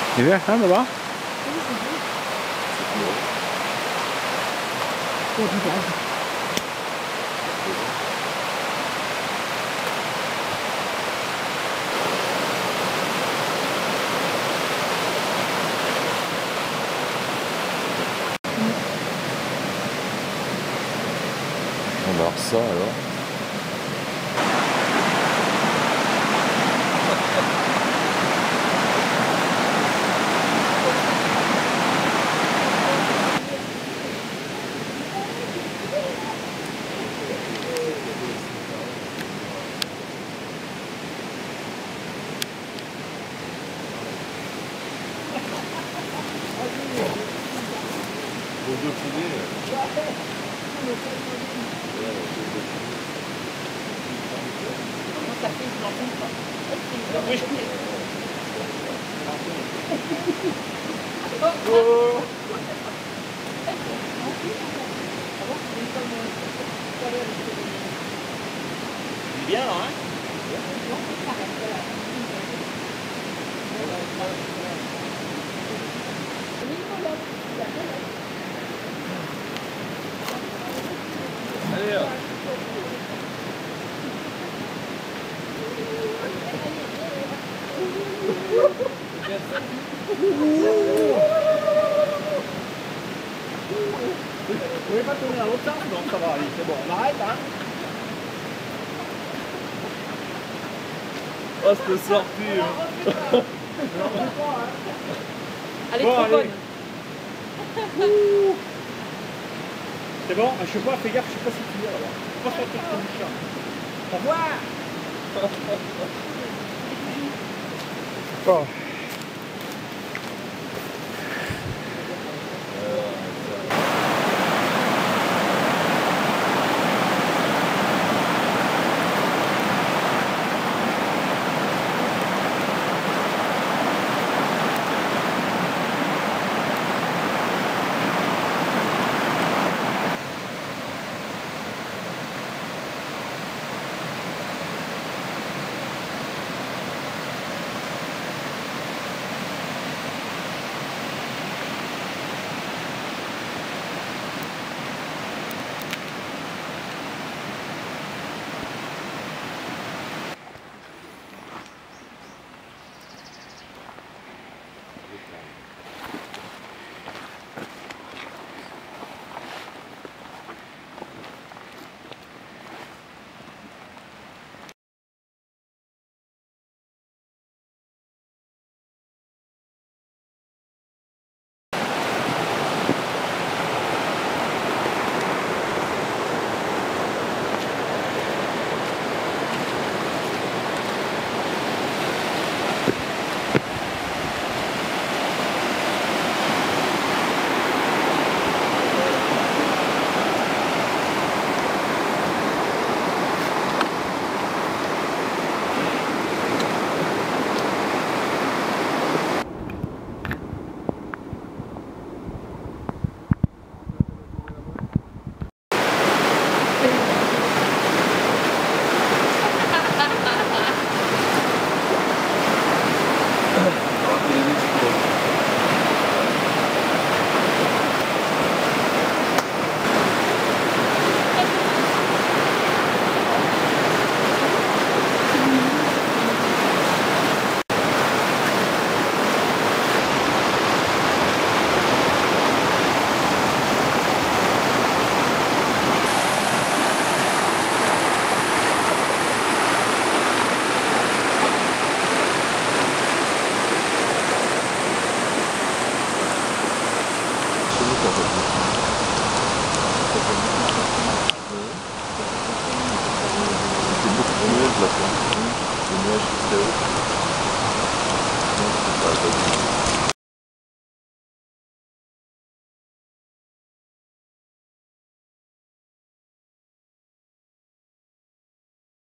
Tu veux, hein, là-bas? On va voir ça alors. Pour deux poulets. Bien là, hein? Allez. Vous voulez pas tourner dans l'autre sens? Non, ça va aller, c'est bon, on arrête, hein? Oh, cette sortie. Elle est Bon, trop allez. bonne. C'est bon? Je sais pas, fais gaffe, je sais pas si tu viens là-bas. Pas sortir ton bouchon. Au revoir! Oh. C'est beaucoup de nuages là-bas. Le nuage qui est très haut. Non, c'est pas